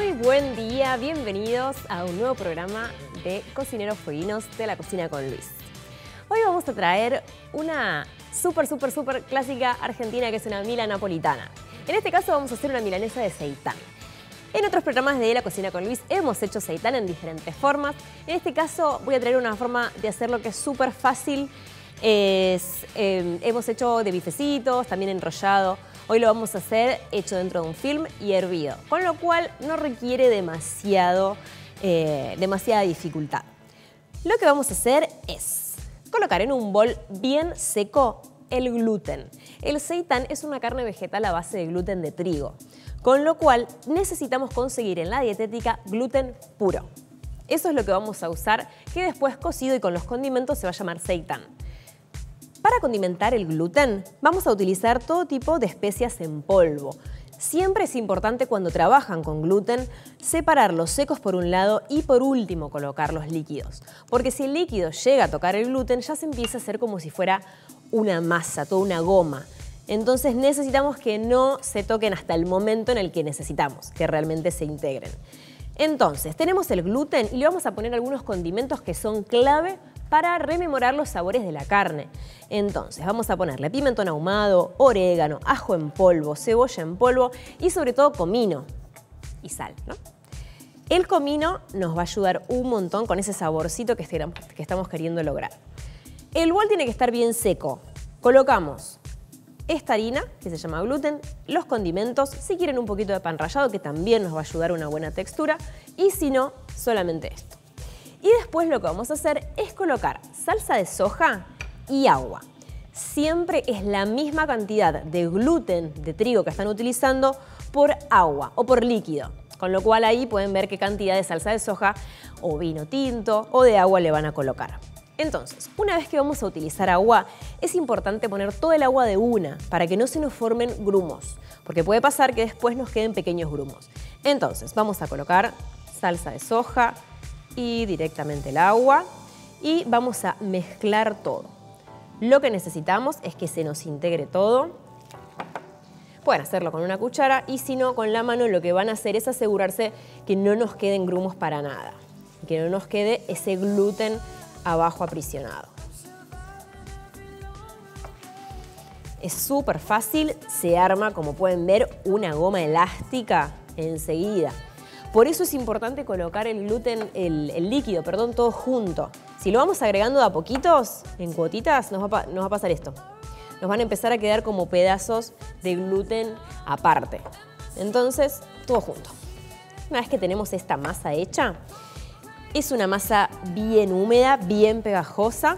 Muy buen día, bienvenidos a un nuevo programa de Cocineros Fueguinos de la Cocina con Luis. Hoy vamos a traer una súper clásica argentina que es una mila napolitana. En este caso vamos a hacer una milanesa de seitán. En otros programas de La Cocina con Luis hemos hecho seitán en diferentes formas. En este caso voy a traer una forma de hacerlo que es súper fácil. Hemos hecho de bifecitos, también enrollado. Hoy lo vamos a hacer hecho dentro de un film y hervido, con lo cual no requiere demasiada dificultad. Lo que vamos a hacer es colocar en un bol bien seco el gluten. El seitán es una carne vegetal a base de gluten de trigo, con lo cual necesitamos conseguir en la dietética gluten puro. Eso es lo que vamos a usar, que después cocido y con los condimentos se va a llamar seitán. Para condimentar el gluten vamos a utilizar todo tipo de especias en polvo. Siempre es importante cuando trabajan con gluten separar los secos por un lado y por último colocar los líquidos. Porque si el líquido llega a tocar el gluten ya se empieza a hacer como si fuera una masa, toda una goma. Entonces necesitamos que no se toquen hasta el momento en el que necesitamos, que realmente se integren. Entonces tenemos el gluten y le vamos a poner algunos condimentos que son clave para rememorar los sabores de la carne. Entonces vamos a ponerle pimentón ahumado, orégano, ajo en polvo, cebolla en polvo y sobre todo comino y sal, ¿no? El comino nos va a ayudar un montón con ese saborcito que estamos queriendo lograr. El bol tiene que estar bien seco. Colocamos esta harina, que se llama gluten, los condimentos, si quieren un poquito de pan rallado, que también nos va a ayudar a una buena textura, y si no, solamente esto. Y después lo que vamos a hacer es colocar salsa de soja y agua. Siempre es la misma cantidad de gluten de trigo que están utilizando por agua o por líquido. Con lo cual ahí pueden ver qué cantidad de salsa de soja o vino tinto o de agua le van a colocar. Entonces, una vez que vamos a utilizar agua, es importante poner todo el agua de una para que no se nos formen grumos, porque puede pasar que después nos queden pequeños grumos. Entonces, vamos a colocar salsa de soja y directamente el agua y vamos a mezclar todo. Lo que necesitamos es que se nos integre todo. Pueden hacerlo con una cuchara y si no, con la mano lo que van a hacer es asegurarse que no nos queden grumos para nada, que no nos quede ese gluten abajo aprisionado. Es súper fácil, se arma, como pueden ver, una goma elástica enseguida. Por eso es importante colocar el gluten, el líquido, todo junto. Si lo vamos agregando de a poquitos, en cuotitas, nos va a pasar esto. Nos van a empezar a quedar como pedazos de gluten aparte. Entonces, todo junto. Una vez que tenemos esta masa hecha, es una masa bien húmeda, bien pegajosa.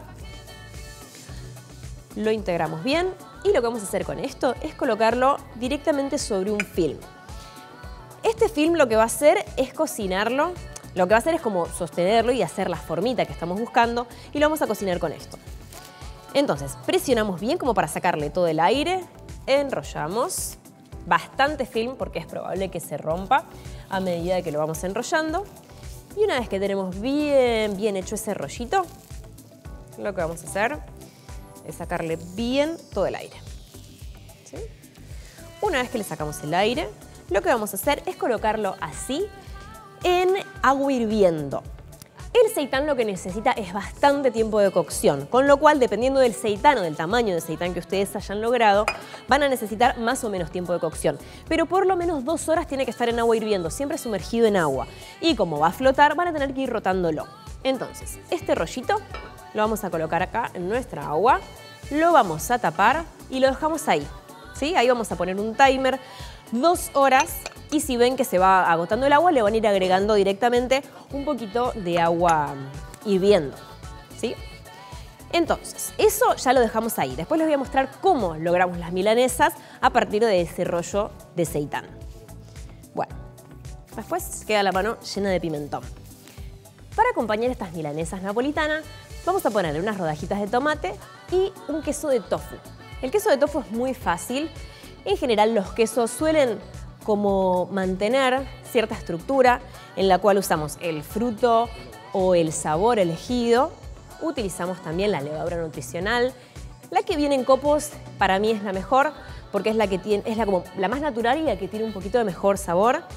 Lo integramos bien y lo que vamos a hacer con esto es colocarlo directamente sobre un film. Este film lo que va a hacer es cocinarlo, lo que va a hacer es como sostenerlo y hacer la formita que estamos buscando y lo vamos a cocinar con esto. Entonces, presionamos bien como para sacarle todo el aire, enrollamos bastante film porque es probable que se rompa a medida que lo vamos enrollando. Y una vez que tenemos bien hecho ese rollito, lo que vamos a hacer es sacarle bien todo el aire. ¿Sí? Una vez que le sacamos el aire, lo que vamos a hacer es colocarlo así en agua hirviendo. El seitán lo que necesita es bastante tiempo de cocción, con lo cual, dependiendo del seitán o del tamaño del seitán que ustedes hayan logrado, van a necesitar más o menos tiempo de cocción. Pero por lo menos 2 horas tiene que estar en agua hirviendo, siempre sumergido en agua. Y como va a flotar, van a tener que ir rotándolo. Entonces, este rollito lo vamos a colocar acá en nuestra agua, lo vamos a tapar y lo dejamos ahí. ¿Sí? Ahí vamos a poner un timer, 2 horas. Y si ven que se va agotando el agua, le van a ir agregando directamente un poquito de agua hirviendo, ¿sí? Entonces, eso ya lo dejamos ahí. Después les voy a mostrar cómo logramos las milanesas a partir de ese rollo de seitán. Bueno, después queda la mano llena de pimentón. Para acompañar estas milanesas napolitanas, vamos a ponerle unas rodajitas de tomate y un queso de tofu. El queso de tofu es muy fácil. En general, los quesos suelen como mantener cierta estructura en la cual usamos el fruto o el sabor elegido. Utilizamos también la levadura nutricional. La que viene en copos para mí es la mejor porque es la que tiene, como la más natural y la que tiene un poquito de mejor sabor.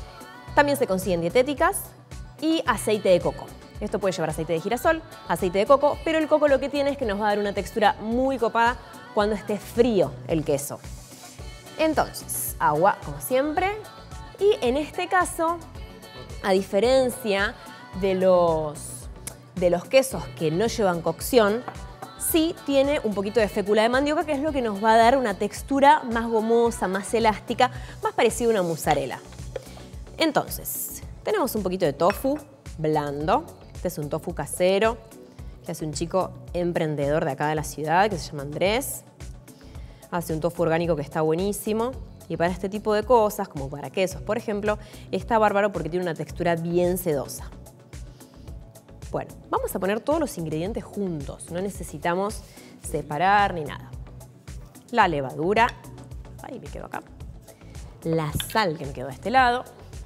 También se consiguen dietéticas y aceite de coco. Esto puede llevar aceite de girasol, aceite de coco, pero el coco lo que tiene es que nos va a dar una textura muy copada cuando esté frío el queso. Entonces, agua como siempre. Y en este caso, a diferencia de los quesos que no llevan cocción, sí tiene un poquito de fécula de mandioca, que es lo que nos va a dar una textura más gomosa, más elástica, más parecida a una mozzarella. Entonces, tenemos un poquito de tofu blando. Este es un tofu casero que hace un chico emprendedor de acá de la ciudad que se llama Andrés. Hace un tofu orgánico que está buenísimo. Y para este tipo de cosas, como para quesos, por ejemplo, está bárbaro porque tiene una textura bien sedosa. Bueno, vamos a poner todos los ingredientes juntos. No necesitamos separar ni nada. La levadura. Ahí me quedó acá. La sal que me quedó de este lado.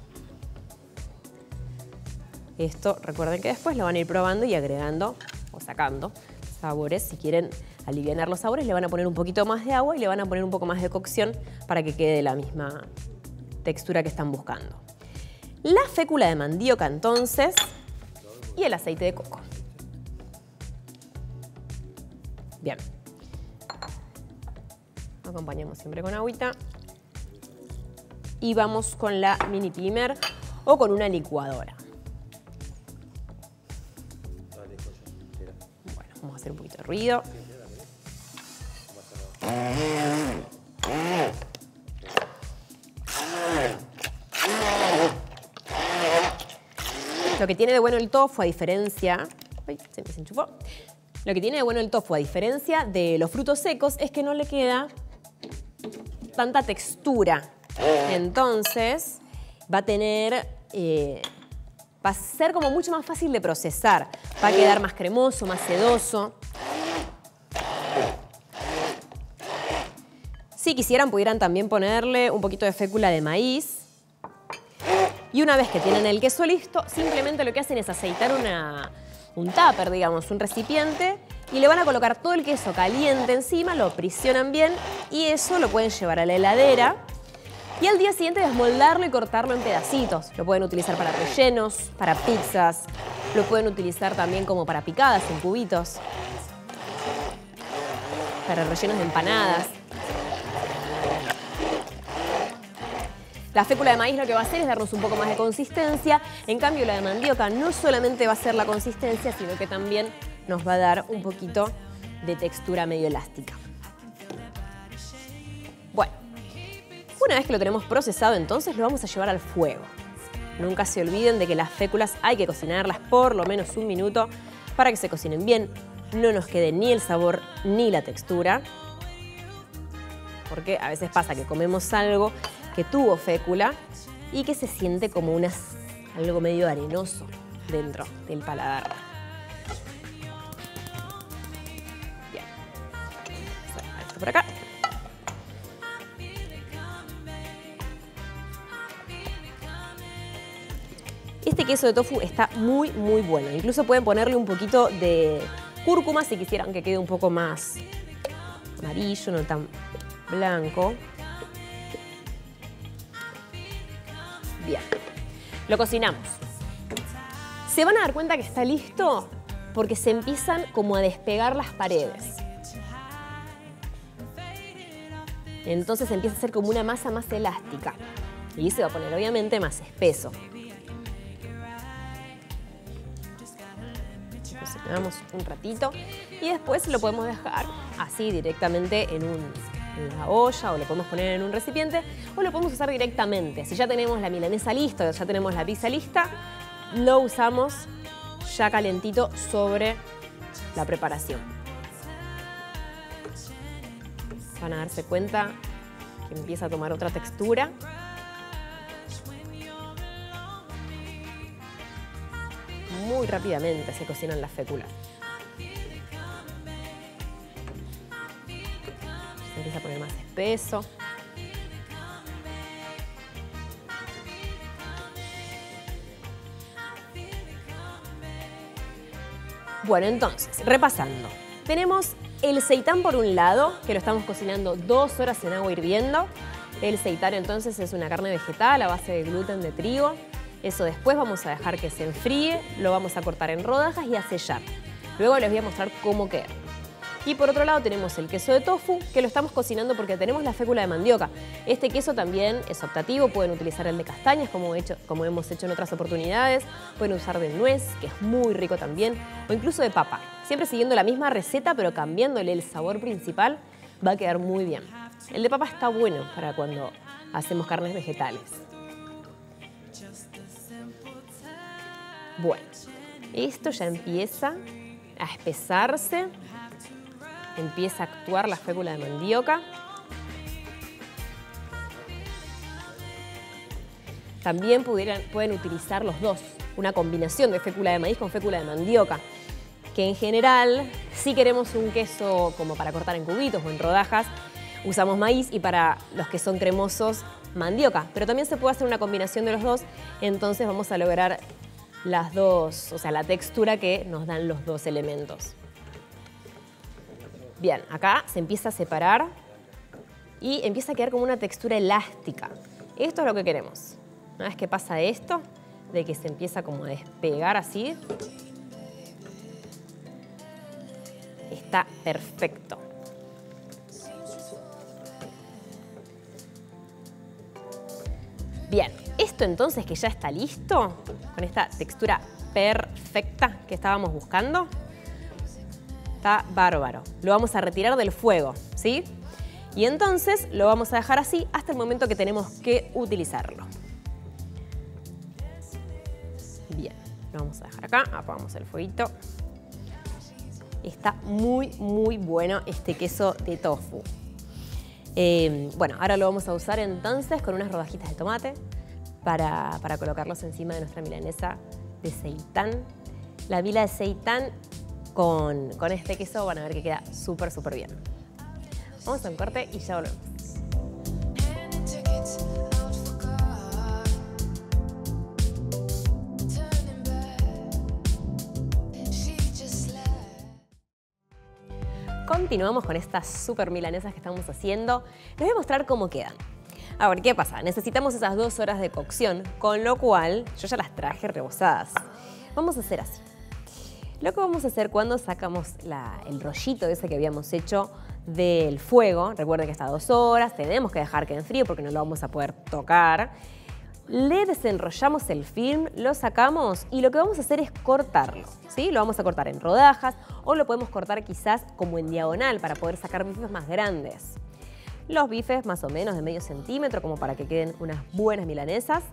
Esto, recuerden que después lo van a ir probando y agregando o sacando sabores. Si quieren alivianar los sabores, le van a poner un poquito más de agua y le van a poner un poco más de cocción para que quede la misma textura que están buscando. La fécula de mandioca, entonces, y el aceite de coco. Bien. Acompañamos siempre con agüita. Y vamos con la mini pimer o con una licuadora. Bueno, vamos a hacer un poquito de ruido. Lo que tiene de bueno el tofu, a diferencia... ¡Ay! Se me desenchufó. Lo que tiene de bueno el tofu, a diferencia de los frutos secos, es que no le queda tanta textura. Entonces, va a tener... va a ser como mucho más fácil de procesar. Va a quedar más cremoso, más sedoso. Si quisieran, pudieran también ponerle un poquito de fécula de maíz. Y una vez que tienen el queso listo, simplemente lo que hacen es aceitar un tupper, digamos, un recipiente, y le van a colocar todo el queso caliente encima, lo aprisionan bien y eso lo pueden llevar a la heladera. Y al día siguiente desmoldarlo y cortarlo en pedacitos. Lo pueden utilizar para rellenos, para pizzas, lo pueden utilizar también como para picadas en cubitos, para rellenos de empanadas. La fécula de maíz lo que va a hacer es darnos un poco más de consistencia. En cambio, la de mandioca no solamente va a ser la consistencia, sino que también nos va a dar un poquito de textura medio elástica. Bueno, una vez que lo tenemos procesado, entonces lo vamos a llevar al fuego. Nunca se olviden de que las féculas hay que cocinarlas por lo menos 1 minuto para que se cocinen bien. No nos quede ni el sabor ni la textura. Porque a veces pasa que comemos algo que tuvo fécula y que se siente como algo medio arenoso dentro del paladar. Bien. Vamos a dejar esto por acá. Este queso de tofu está muy, muy bueno. Incluso pueden ponerle un poquito de cúrcuma si quisieran que quede un poco más amarillo, no tan blanco. Bien, lo cocinamos. Se van a dar cuenta que está listo porque se empiezan como a despegar las paredes. Entonces empieza a ser como una masa más elástica. Y se va a poner obviamente más espeso. Lo cocinamos un ratito y después lo podemos dejar así directamente en la olla, o lo podemos poner en un recipiente, o lo podemos usar directamente. Si ya tenemos la milanesa lista, ya tenemos la pizza lista, lo usamos ya calentito sobre la preparación. Van a darse cuenta que empieza a tomar otra textura. Muy rápidamente se cocinan las féculas. Se empieza a poner más espeso. Bueno, entonces, repasando. Tenemos el seitán por un lado, que lo estamos cocinando 2 horas en agua hirviendo. El seitán entonces es una carne vegetal a base de gluten de trigo. Eso después vamos a dejar que se enfríe, lo vamos a cortar en rodajas y a sellar. Luego les voy a mostrar cómo queda. Y por otro lado tenemos el queso de tofu, que lo estamos cocinando porque tenemos la fécula de mandioca. Este queso también es optativo, pueden utilizar el de castañas como hemos hecho en otras oportunidades, pueden usar de nuez, que es muy rico también, o incluso de papa. Siempre siguiendo la misma receta, pero cambiándole el sabor principal, va a quedar muy bien. El de papa está bueno para cuando hacemos carnes vegetales. Bueno, esto ya empieza a espesarse. Empieza a actuar la fécula de mandioca. También pueden utilizar los dos, una combinación de fécula de maíz con fécula de mandioca, que en general, si queremos un queso como para cortar en cubitos o en rodajas, usamos maíz y para los que son cremosos, mandioca. Pero también se puede hacer una combinación de los dos, entonces vamos a lograr las dos, o sea, la textura que nos dan los dos elementos. Bien, acá se empieza a separar y empieza a quedar como una textura elástica. Esto es lo que queremos. Una vez que pasa esto, de que se empieza como a despegar así, está perfecto. Bien, esto entonces que ya está listo, con esta textura perfecta que estábamos buscando, está bárbaro. Lo vamos a retirar del fuego, ¿sí? Y entonces lo vamos a dejar así hasta el momento que tenemos que utilizarlo. Bien, lo vamos a dejar acá, apagamos el fueguito. Está muy, muy bueno este queso de tofu. Bueno, ahora lo vamos a usar entonces con unas rodajitas de tomate para colocarlos encima de nuestra milanesa de seitán. La mila de seitán con este queso van a ver que queda súper, súper bien. Vamos a un corte y ya volvemos. Continuamos con estas súper milanesas que estamos haciendo. Les voy a mostrar cómo quedan. A ver, ¿qué pasa? Necesitamos esas 2 horas de cocción, con lo cual yo ya las traje rebozadas. Vamos a hacer así. Lo que vamos a hacer cuando sacamos el rollito ese que habíamos hecho del fuego, recuerden que está 2 horas, tenemos que dejar que enfríe porque no lo vamos a poder tocar. Le desenrollamos el film, lo sacamos y lo que vamos a hacer es cortarlo, ¿sí? Lo vamos a cortar en rodajas o lo podemos cortar quizás como en diagonal para poder sacar bifes más grandes. Los bifes más o menos de medio centímetro como para que queden unas buenas milanesas.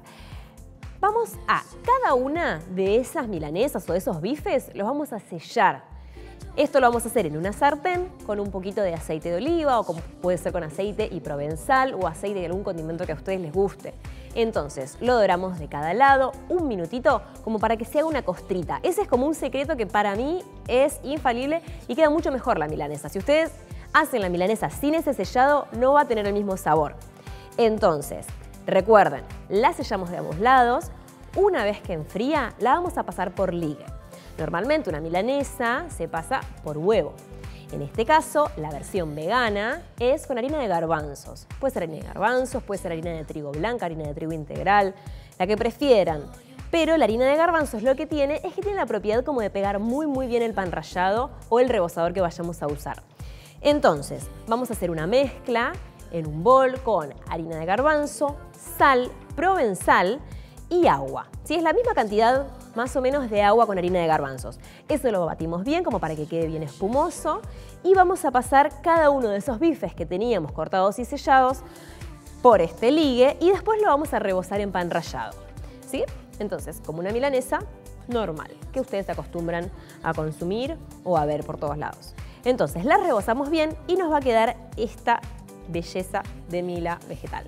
Vamos a cada una de esas milanesas o de esos bifes los vamos a sellar. Esto lo vamos a hacer en una sartén con un poquito de aceite de oliva o puede ser con aceite y provenzal o aceite de algún condimento que a ustedes les guste. Entonces lo doramos de cada lado un minutito como para que se haga una costrita. Ese es como un secreto que para mí es infalible y queda mucho mejor la milanesa. Si ustedes hacen la milanesa sin ese sellado no va a tener el mismo sabor. Entonces, recuerden, la sellamos de ambos lados. Una vez que enfría, la vamos a pasar por ligue. Normalmente una milanesa se pasa por huevo. En este caso, la versión vegana es con harina de garbanzos. Puede ser harina de garbanzos, puede ser harina de trigo blanca, harina de trigo integral, la que prefieran. Pero la harina de garbanzos lo que tiene es que tiene la propiedad como de pegar muy muy bien el pan rallado o el rebozador que vayamos a usar. Entonces, vamos a hacer una mezcla en un bol con harina de garbanzo, sal, provenzal y agua. ¿Sí? Es la misma cantidad más o menos de agua con harina de garbanzos. Eso lo batimos bien como para que quede bien espumoso y vamos a pasar cada uno de esos bifes que teníamos cortados y sellados por este ligue y después lo vamos a rebozar en pan rallado. ¿Sí? Entonces, como una milanesa normal que ustedes se acostumbran a consumir o a ver por todos lados. Entonces, la rebozamos bien y nos va a quedar esta belleza de mila vegetal.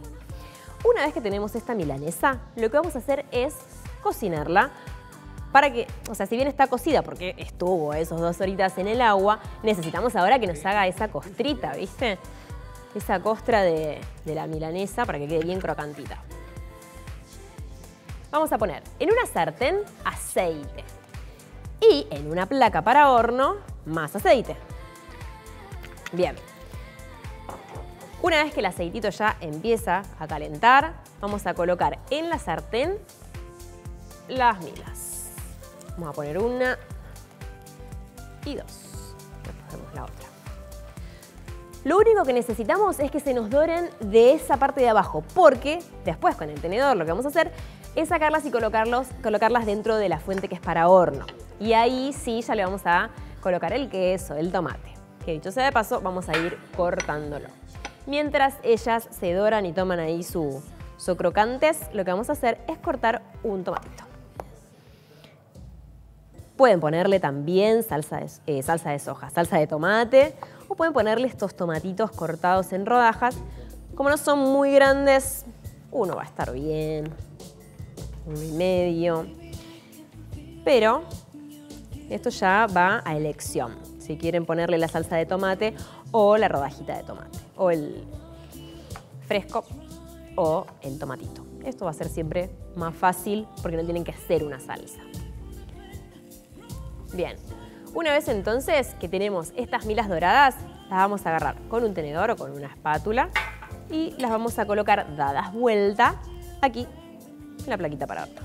Una vez que tenemos esta milanesa, lo que vamos a hacer es cocinarla para que, o sea, si bien está cocida porque estuvo esos 2 horitas en el agua, necesitamos ahora que nos haga esa costrita, ¿viste? Esa costra de la milanesa para que quede bien crocantita. Vamos a poner en una sartén aceite y en una placa para horno más aceite. Bien. Una vez que el aceitito ya empieza a calentar, vamos a colocar en la sartén las milas. Vamos a poner una y dos. Después ponemos la otra. Lo único que necesitamos es que se nos doren de esa parte de abajo, porque después con el tenedor lo que vamos a hacer es sacarlas y colocarlas dentro de la fuente que es para horno. Y ahí sí ya le vamos a colocar el queso, el tomate, que dicho sea de paso vamos a ir cortándolo. Mientras ellas se doran y toman ahí su crocantes, lo que vamos a hacer es cortar un tomatito. Pueden ponerle también salsa de soja, salsa de tomate, o pueden ponerle estos tomatitos cortados en rodajas. Como no son muy grandes, uno va a estar bien, 1,5. Pero esto ya va a elección. Si quieren ponerle la salsa de tomate o la rodajita de tomate, o el fresco o el tomatito. Esto va a ser siempre más fácil porque no tienen que hacer una salsa. Bien, una vez entonces que tenemos estas milas doradas, las vamos a agarrar con un tenedor o con una espátula y las vamos a colocar dadas vuelta aquí en la plaquita para horno.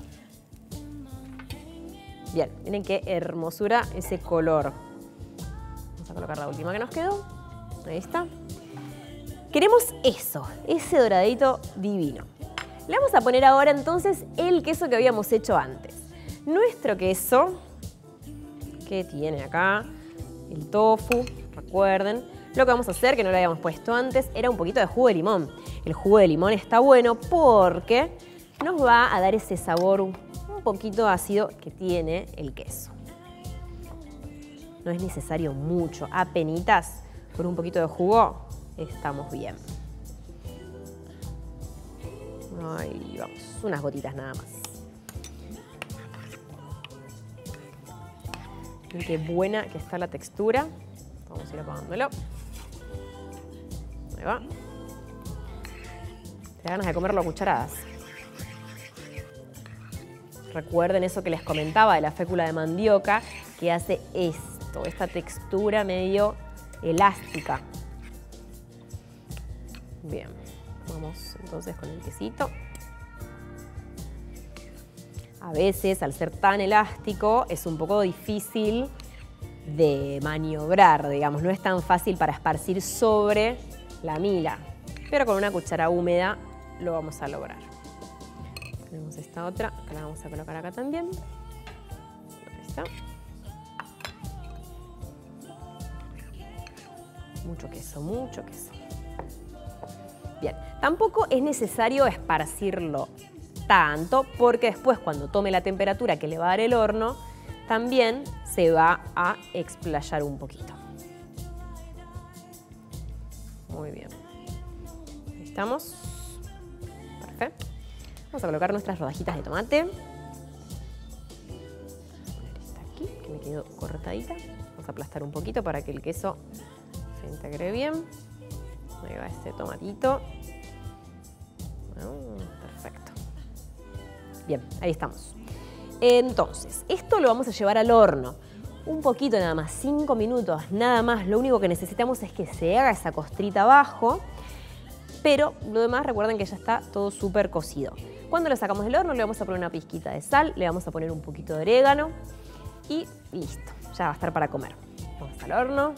Bien, miren qué hermosura ese color. Vamos a colocar la última que nos quedó. Ahí está. Queremos eso, ese doradito divino. Le vamos a poner ahora entonces el queso que habíamos hecho antes. Nuestro queso, que tiene acá el tofu, recuerden. Lo que vamos a hacer, que no lo habíamos puesto antes, era un poquito de jugo de limón. El jugo de limón está bueno porque nos va a dar ese sabor un poquito ácido que tiene el queso. No es necesario mucho, apenitas, con un poquito de jugo estamos bien. Ahí vamos, unas gotitas nada más. Miren qué buena que está la textura. Vamos a ir apagándolo. Ahí va. Te da ganas de comerlo a cucharadas. Recuerden eso que les comentaba de la fécula de mandioca, que hace esto, esta textura medio elástica. Bien, vamos entonces con el quesito. A veces, al ser tan elástico, es un poco difícil de maniobrar, digamos. No es tan fácil para esparcir sobre la mila, pero con una cuchara húmeda lo vamos a lograr. Tenemos esta otra, que la vamos a colocar acá también. Ahí está. Mucho queso, mucho queso. Bien, tampoco es necesario esparcirlo tanto porque después cuando tome la temperatura que le va a dar el horno, también se va a explayar un poquito. Muy bien. Ahí estamos. Perfecto. Vamos a colocar nuestras rodajitas de tomate. Voy a poner esta aquí, que me quedó cortadita. Vamos a aplastar un poquito para que el queso se integre bien. Ahí va este tomatito. Perfecto. Bien, ahí estamos. Entonces, esto lo vamos a llevar al horno. Un poquito nada más, 5 minutos, nada más. Lo único que necesitamos es que se haga esa costrita abajo. Pero lo demás, recuerden que ya está todo súper cocido. Cuando lo sacamos del horno le vamos a poner una pizquita de sal, le vamos a poner un poquito de orégano y listo, ya va a estar para comer. Vamos al horno.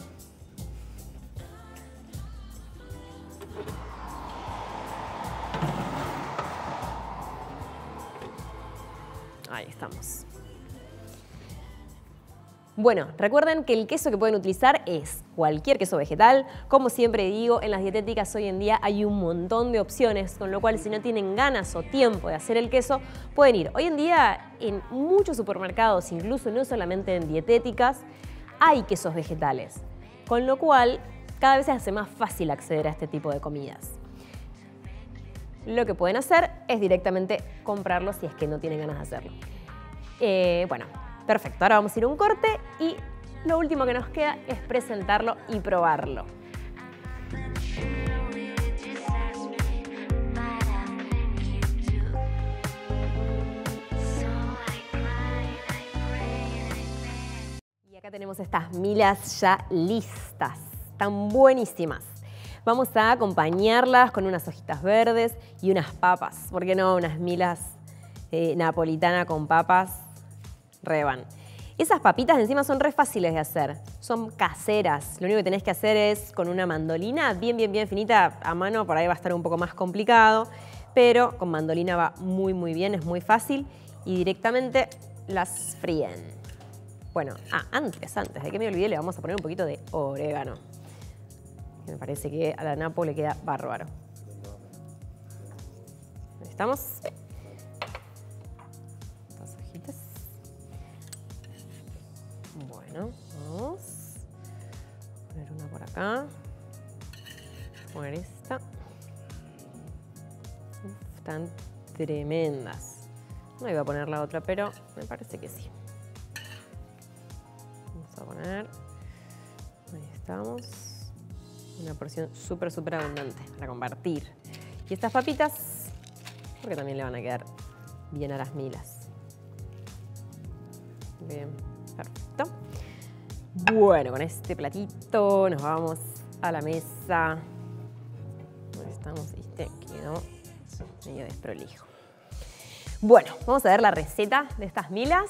Ahí estamos. Bueno, recuerden que el queso que pueden utilizar es cualquier queso vegetal. Como siempre digo, en las dietéticas hoy en día hay un montón de opciones, con lo cual si no tienen ganas o tiempo de hacer el queso, pueden ir. Hoy en día en muchos supermercados, incluso no solamente en dietéticas, hay quesos vegetales, con lo cual cada vez se hace más fácil acceder a este tipo de comidas. Lo que pueden hacer es directamente comprarlo si es que no tienen ganas de hacerlo. Bueno, perfecto. Ahora vamos a ir a un corte y lo último que nos queda es presentarlo y probarlo. Y acá tenemos estas milas ya listas. Están buenísimas. Vamos a acompañarlas con unas hojitas verdes y unas papas. ¿Por qué no? Unas milas napolitana con papas, re van. Esas papitas encima son re fáciles de hacer, son caseras. Lo único que tenés que hacer es con una mandolina bien finita, a mano por ahí va a estar un poco más complicado, pero con mandolina va muy bien, es muy fácil y directamente las fríen. Bueno, antes de que me olvide le vamos a poner un poquito de orégano. Me parece que a la napo le queda bárbaro. Ahí estamos. Estas hojitas. Bueno, vamos a poner una por acá. Poner esta. Están tremendas. No iba a poner la otra, pero me parece que sí. Vamos a poner. Ahí estamos. Una porción súper abundante para compartir. Y estas papitas, porque también le van a quedar bien a las milas. Bien, perfecto. Bueno, con este platito nos vamos a la mesa. Ahí estamos, ¿viste? Quedó medio desprolijo. Bueno, vamos a ver la receta de estas milas.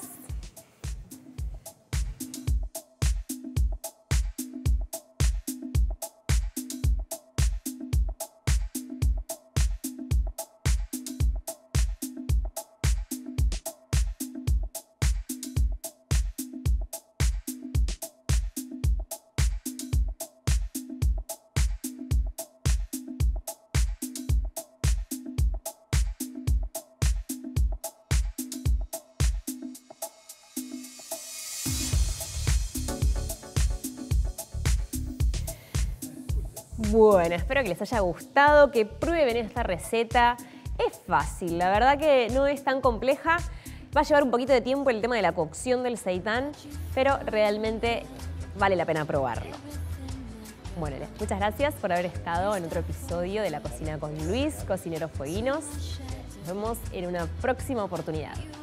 Bueno, espero que les haya gustado, que prueben esta receta. Es fácil, la verdad que no es tan compleja. Va a llevar un poquito de tiempo el tema de la cocción del seitán, pero realmente vale la pena probarlo. Bueno, muchas gracias por haber estado en otro episodio de La Cocina con Luis, Cocineros Fueguinos. Nos vemos en una próxima oportunidad.